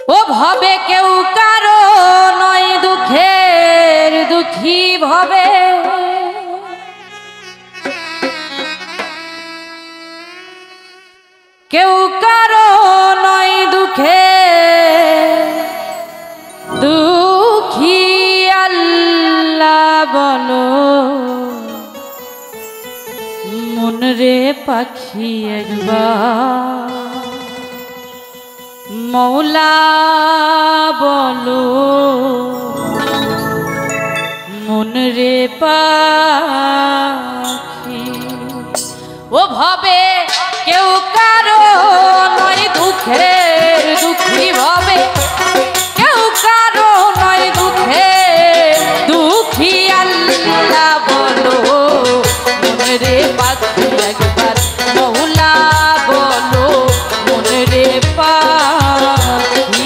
ও ভবে কেউ কারো নয় দুঃখের দুঃখী ভবে, কেউ কারো নয় দুঃখে দুঃখী আল্লাহ বলো মন রে পাখি একবার মৌলা বলো মন রে পাখি। ও ভবে কেউ কারো নয় দুঃখের দুঃখী ভবে, কেউ কারো নয় দুঃখের দুঃখী আল্লাহ বলো মন রে পাখি একবার মৌলা বলো মন রে পাখি।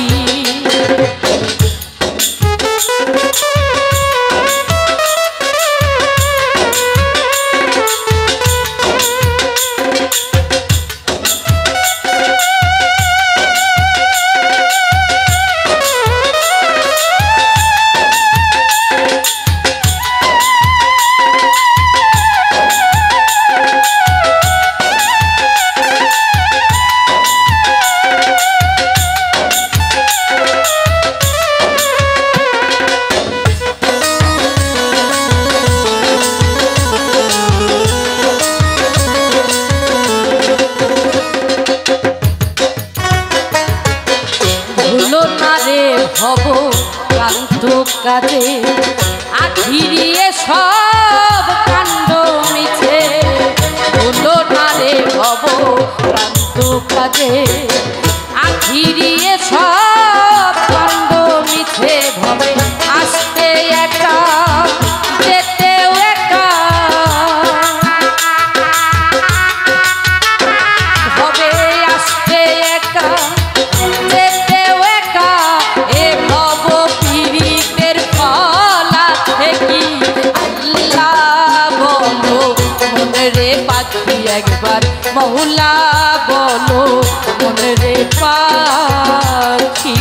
ভব ক্লান্ত কাজে আঘিরিয়ে সব কাণ্ড মিছে, হলো না রে ভব ক্লান্ত কাজে আঘিরিয়ে সব কাণ্ড মিছে। ভবে আসতে একা যেতেও একা, ভবে আসতে একা যেতেও একা, এ ভব পীড়িতের ফল আছে কি আল্লাহ বলো মন রে পাখি একবার মৌলা বলো মন রে পাখি।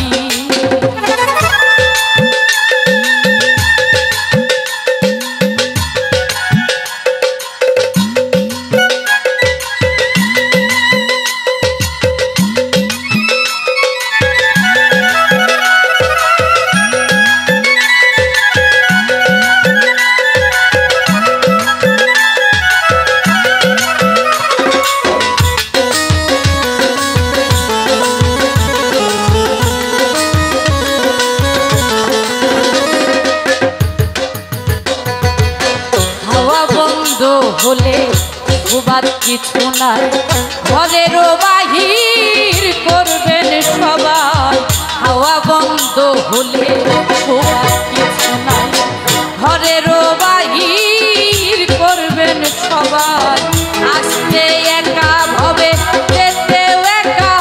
হলে ভুবাদ কিছু নাই, ঘরেরও বাহির করবেন সবাই। হাওয়া বন্ধ হলে ভুবাদ কিছু নাই, ঘরেরও বাহির করবেন সবাই। আসতে একা ভবে যেতেও একা,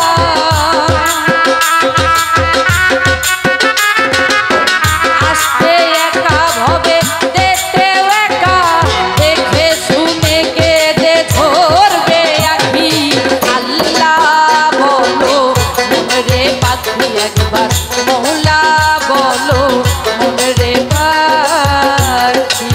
আসতে একা ভবে যেতেও একা, দেখে শুনে কেঁদে ধরবে আখি আল্লাহ বলো মন রে পাখি একবার মৌলা বলো মন রে পাখি।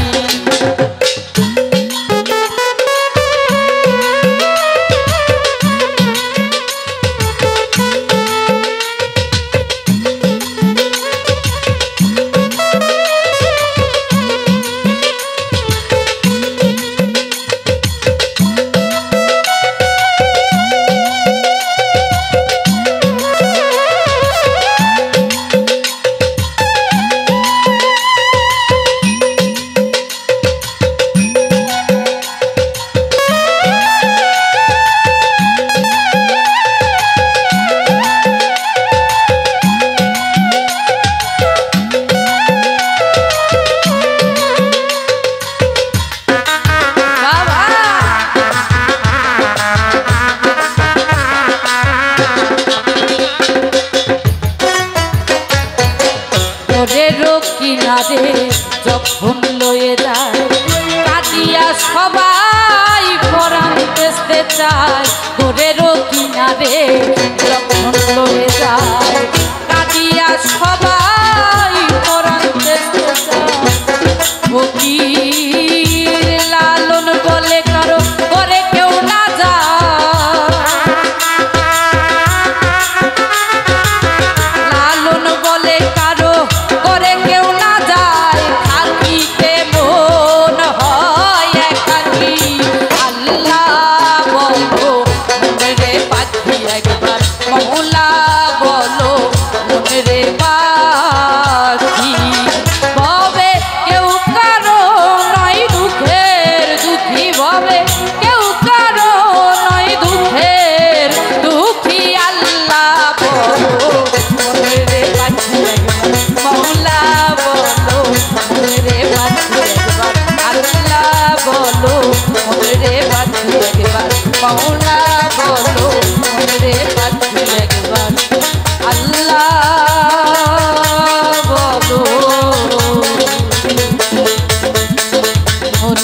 কিনারে যখন লয়ে যায় কাটিয়া সবাই পরাণ বেচতে চায়, ঘরেরও কিনারে যখন লয়ে যায় কাটিয়া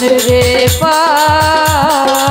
মন রে পা